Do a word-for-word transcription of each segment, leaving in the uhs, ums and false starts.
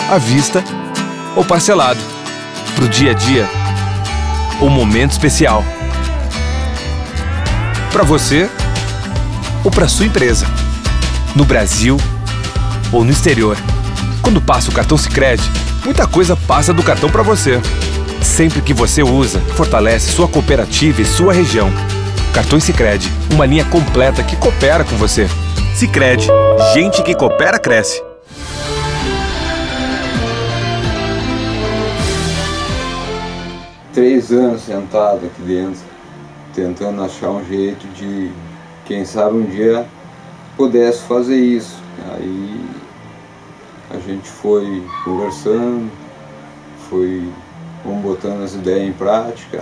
à vista ou parcelado, pro dia a dia ou momento especial. Para você ou para sua empresa, no Brasil ou no exterior. Quando passa o cartão Sicredi, muita coisa passa do cartão para você. Sempre que você usa, fortalece sua cooperativa e sua região. Cartões Sicredi, uma linha completa que coopera com você. Sicredi, gente que coopera cresce. Três anos sentado aqui dentro, tentando achar um jeito de, quem sabe um dia pudesse fazer isso. Aí a gente foi conversando, foi vamos botando as ideias em prática.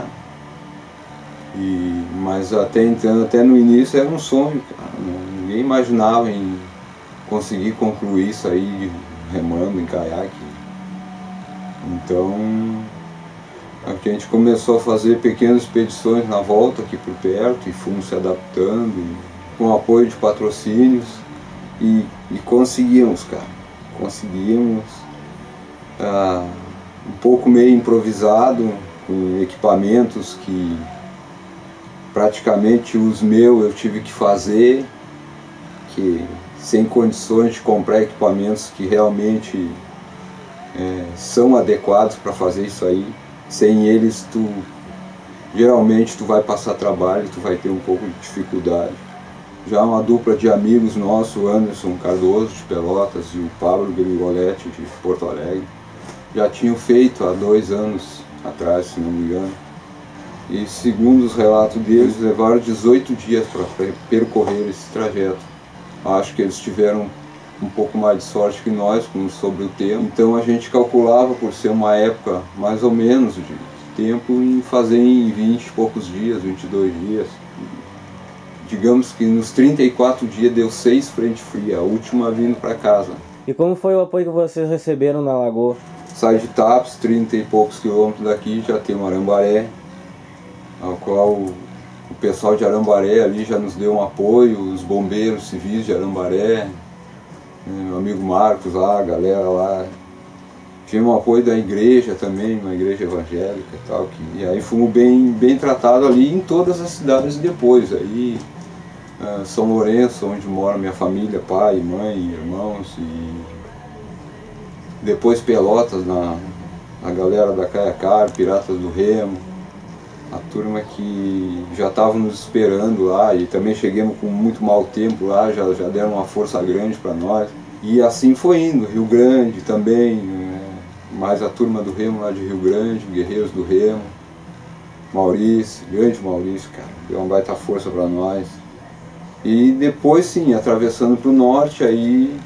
E, mas até então, até no início era um sonho, cara. Ninguém imaginava em conseguir concluir isso aí remando em caiaque. Então a gente começou a fazer pequenas expedições na volta aqui por perto e fomos se adaptando, e, com o apoio de patrocínios, e, e conseguimos, cara, conseguimos, ah, um pouco meio improvisado, com equipamentos que praticamente os meus eu tive que fazer, que sem condições de comprar equipamentos que realmente é, são adequados para fazer isso aí. Sem eles, tu geralmente tu vai passar trabalho, tu vai ter um pouco de dificuldade. Já uma dupla de amigos nossos, o Anderson Cardoso de Pelotas e o Pablo Grigoletti de Porto Alegre, já tinham feito há dois anos atrás, se não me engano. E segundo os relatos deles, levaram dezoito dias para percorrer esse trajeto. Acho que eles tiveram um pouco mais de sorte que nós sobre o tempo. Então a gente calculava, por ser uma época mais ou menos de tempo, em fazer em vinte e poucos dias, vinte e dois dias. Digamos que nos trinta e quatro dias deu seis frente fria, a última vindo para casa. E como foi o apoio que vocês receberam na Lagoa? Sai de Tapes, trinta e poucos quilômetros daqui, já tem uma Arambaré, ao qual o pessoal de Arambaré ali já nos deu um apoio, os bombeiros civis de Arambaré, meu amigo Marcos lá, a galera lá. Tivemos um apoio da igreja também, uma igreja evangélica e tal. Que, e aí fomos bem, bem tratados ali em todas as cidades depois. Aí, uh, São Lourenço, onde mora minha família, pai, mãe, irmãos. E depois Pelotas, na, a galera da Caiacar, Piratas do Remo. A turma que já estava nos esperando lá, e também chegamos com muito mau tempo lá, já, já deram uma força grande para nós. E assim foi indo, Rio Grande também, é, mais a turma do Remo lá de Rio Grande, Guerreiros do Remo, Maurício, grande Maurício, cara, deu uma baita força para nós. E depois sim, atravessando para o norte, aí,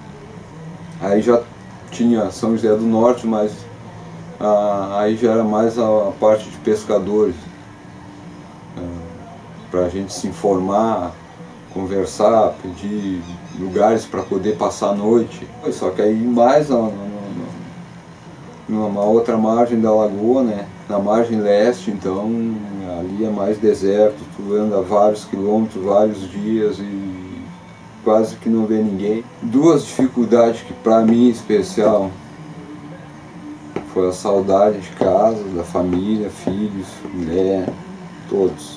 aí já tinha São José do Norte, mas Ah, aí já era mais a, a parte de pescadores, ah, para a gente se informar, conversar, pedir lugares para poder passar a noite. Só que aí mais na, na, numa outra margem da lagoa, né, na margem leste, então ali é mais deserto, tu anda vários quilômetros, vários dias e quase que não vê ninguém. Duas dificuldades que para mim em especial foi a saudade de casa, da família, filhos, mulher, todos.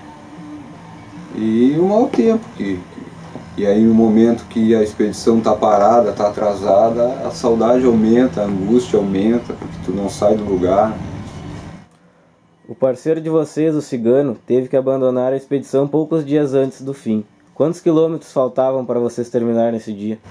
E o mau tempo. Que, que, e aí no momento que a expedição está parada, está atrasada, a saudade aumenta, a angústia aumenta, porque tu não sai do lugar. O parceiro de vocês, o cigano, teve que abandonar a expedição poucos dias antes do fim. Quantos quilômetros faltavam para vocês terminarem esse dia?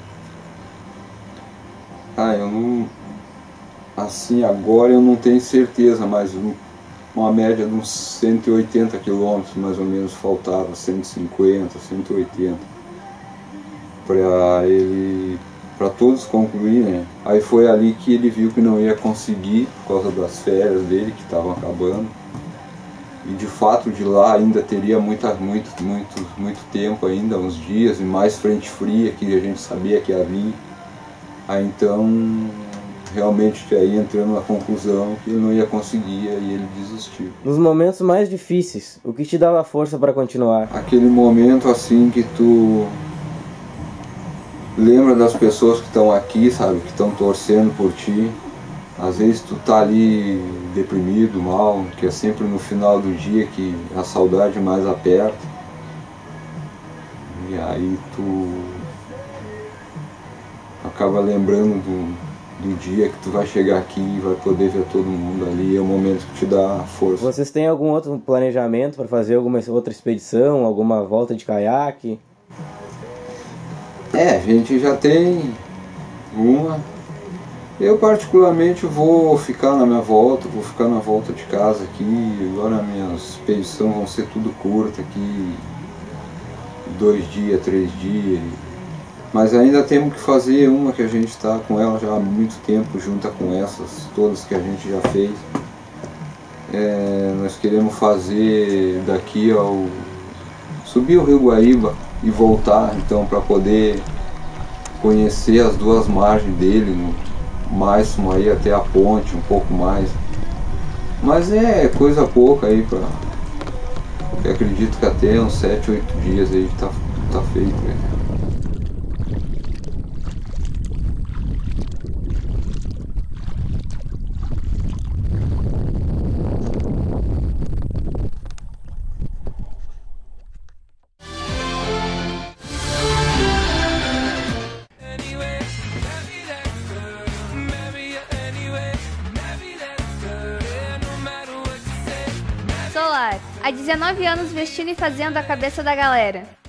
Ah, eu não... Assim, agora eu não tenho certeza, mas uma média de uns cento e oitenta quilômetros, mais ou menos, faltava, cento e cinquenta, cento e oitenta, para ele, para todos concluir, né? Aí foi ali que ele viu que não ia conseguir, por causa das férias dele, que estavam acabando. E de fato, de lá ainda teria muita, muito, muito, muito tempo ainda, uns dias, e mais frente fria, que a gente sabia que ia vir. Aí então... realmente aí entrando na conclusão que ele não ia conseguir e ele desistiu. Nos momentos mais difíceis, o que te dava força para continuar? Aquele momento assim que tu lembra das pessoas que estão aqui, sabe, que estão torcendo por ti. Às vezes tu tá ali deprimido, mal, que é sempre no final do dia que a saudade mais aperta. E aí tu acaba lembrando do, do dia que tu vai chegar aqui e vai poder ver todo mundo ali, é o momento que te dá força. Vocês têm algum outro planejamento para fazer alguma outra expedição, alguma volta de caiaque? É, a gente já tem uma. Eu particularmente vou ficar na minha volta, vou ficar na volta de casa aqui. Agora minhas expedições vão ser tudo curta aqui, dois dias, três dias. Mas ainda temos que fazer uma que a gente está com ela já há muito tempo, junta com essas todas que a gente já fez. É, nós queremos fazer daqui ao subir o Rio Guaíba e voltar, então, para poder conhecer as duas margens dele, no máximo aí até a ponte, um pouco mais. Mas é coisa pouca aí, pra, eu acredito que até uns sete, oito dias aí tá, tá feito. Né? Solar, há dezenove anos vestindo e fazendo a cabeça da galera.